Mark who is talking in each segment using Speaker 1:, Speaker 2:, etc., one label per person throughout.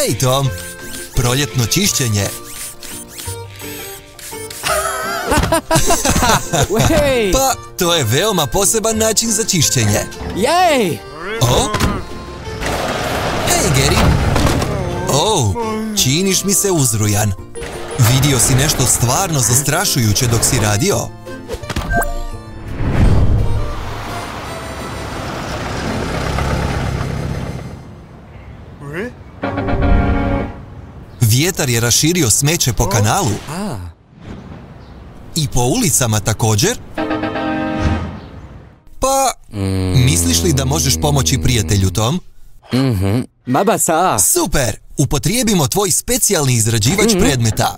Speaker 1: Hej, Tom! Proljetno čišćenje. Pa, to je veoma poseban način za čišćenje.
Speaker 2: Jej!
Speaker 1: O? Hej, Gary! Činiš mi se uzrujan. Vidio si nešto stvarno zastrašujuće dok si radio? Vjetar je raširio smeće po kanalu. I po ulicama također? Pa, misliš li da možeš pomoći prijatelju, Tom?
Speaker 2: Mabasa!
Speaker 1: Super! Upotrijebimo tvoj specijalni izrađivač predmeta.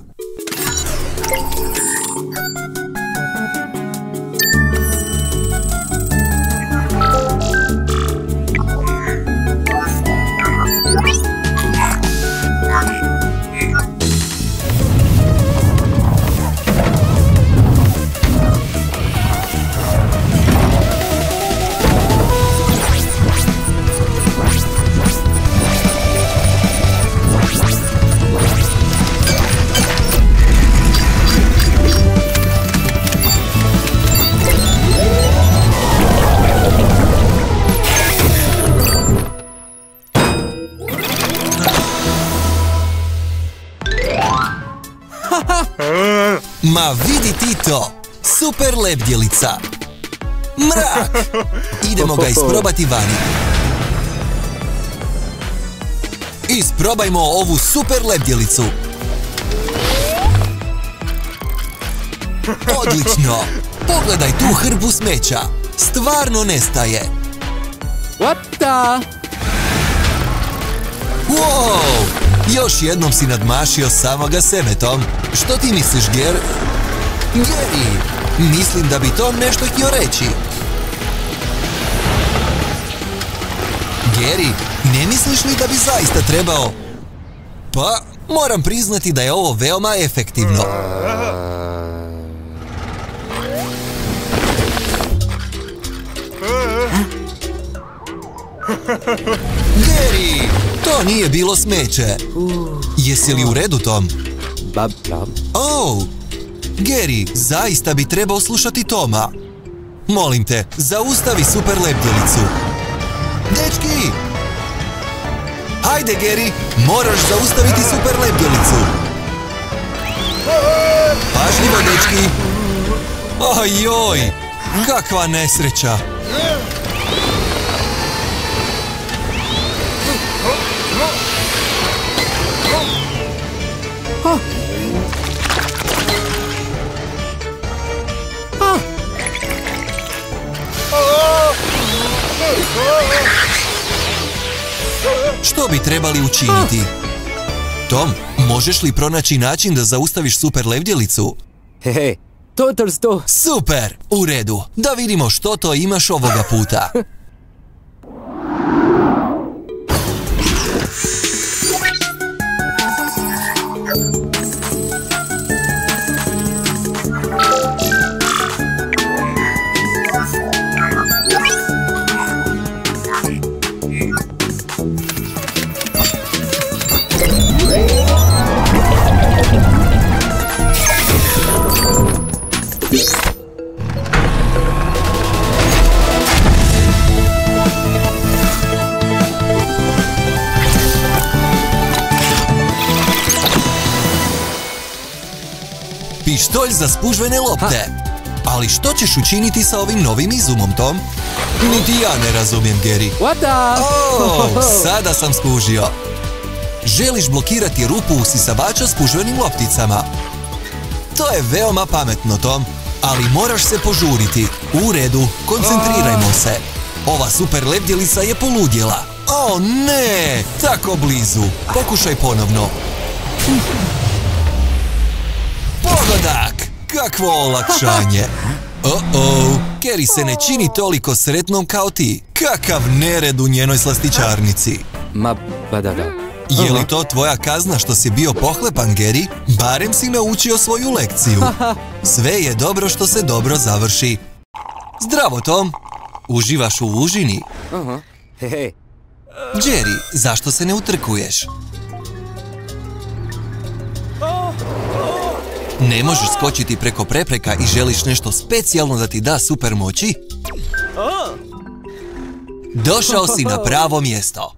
Speaker 1: Ma vidi ti to! Super lebdjelica! Mrak! Idemo ga isprobati vani. Isprobajmo ovu super lebdjelicu. Odlično! Pogledaj tu hrpu smeća. Stvarno nestaje.
Speaker 2: What the?
Speaker 1: Wow! Još jednom si nadmašio samoga sebe, Tom. Što ti misliš, Gary? Mislim da bi Tom nešto htio reći. Gary, ne misliš li da bi zaista trebao? Pa, moram priznati da je ovo veoma efektivno. Gary, to nije bilo smeće. Jesi li u redu, Tom? Gary, zaista bi trebao slušati Toma. Molim te, zaustavi super lebdjelicu. Dečki! Hajde, Gary, moraš zaustaviti super lebdjelicu. Pažljivo, dečki. Ojoj, kakva nesreća. Što bi trebali učiniti? Tom, možeš li pronaći način da zaustaviš super lebdjelicu?
Speaker 2: Hehe, to.
Speaker 1: Super, u redu. Da vidimo što to imaš ovoga puta. Pištolj za spužvene lopte. Ali što ćeš učiniti sa ovim novim izumom, Tom? Niti ja ne razumijem, Gary.
Speaker 2: What the?
Speaker 1: Sada sam skužio. Želiš blokirati rupu usisavača spužvenim lopticama. To je veoma pametno, Tom, ali moraš se požuriti. U redu, koncentrirajmo se. Ova super lebdjelica je poludjela. O ne, tako blizu. Pokušaj ponovno. Pogodak! Kakvo olakšanje! Gary se ne čini toliko sretnom kao ti. Kakav nered u njenoj slastičarnici. Je li to tvoja kazna što si bio pohlepan, Gary? Barem si naučio svoju lekciju. Sve je dobro što se dobro završi. Zdravo, Tom! Uživaš u užini? Jerry, zašto se ne utrkuješ? Ne možeš skočiti preko prepreka i želiš nešto specijalno da ti da super moći? Došao si na pravo mjesto.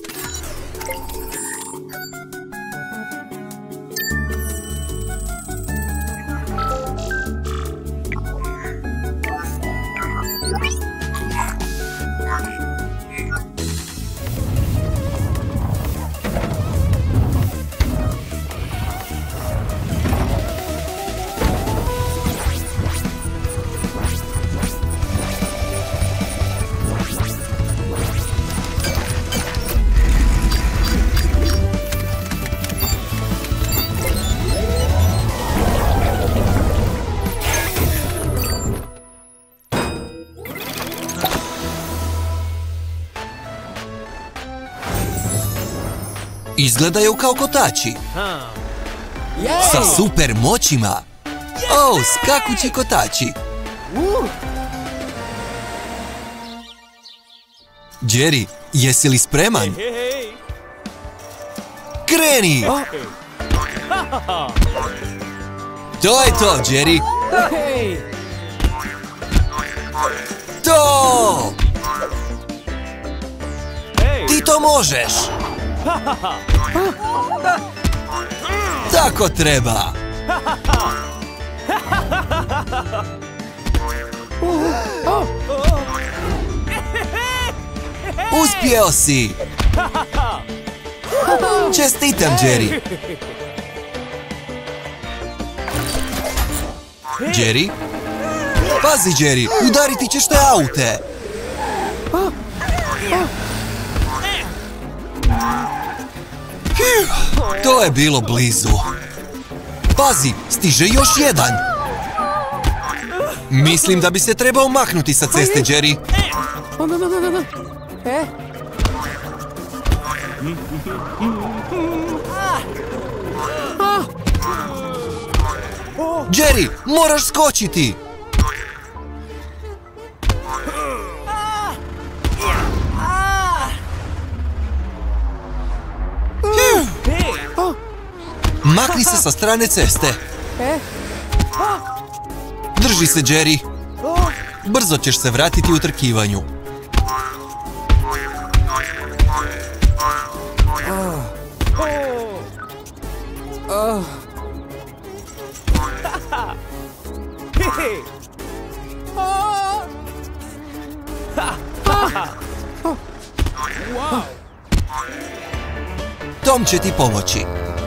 Speaker 1: Izgledaju kao kotači. Sa super moćima. Skakući kotači. Jerry, jesi li spreman? Kreni! To je to, Jerry. To! Ti to možeš! Tako treba! Uspjeo si! Čestitam, Jerry! Jerry? Pazi, Jerry! Udariti ćeš te aute! To je bilo blizu. Pazi, stiže još jedan. Mislim da bi se trebao maknuti sa ceste, Jerry. Jerry, moraš skočiti. Makni se sa strane ceste. Drži se, Jerry. Brzo ćeš se vratiti u trkivanju. Tom će ti pomoći.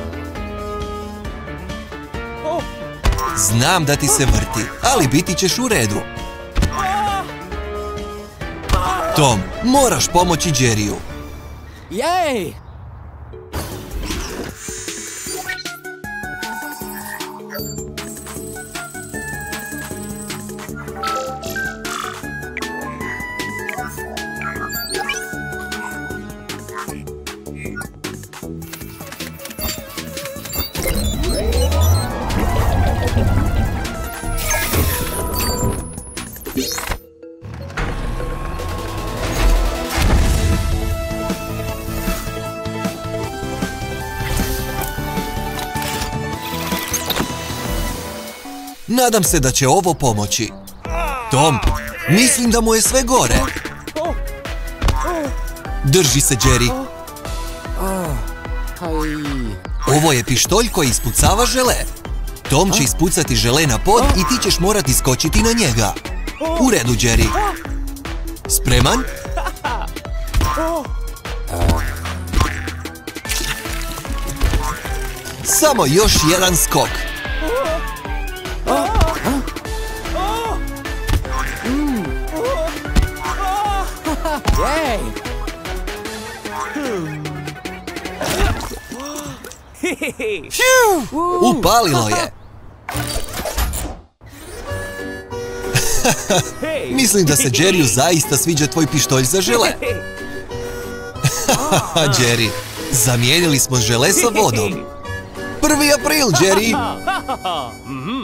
Speaker 1: Znam da ti se vrti, ali biti ćeš u redu. Tom, moraš pomoći Jerryu.
Speaker 2: Jej!
Speaker 1: Nadam se da će ovo pomoći. Tom, mislim da mu je sve gore. Drži se, Jerry. Ovo je pištolj koji ispucava žele. Tom će ispucati žele na pod i ti ćeš morati skočiti na njega. U redu, Jerry. Spreman? Samo još jedan skok. Upalilo je. Mislim da se Jerryu zaista sviđa tvoj pištolj za žele. Jerry, zamijenili smo žele sa vodom. 1. april, Jerry!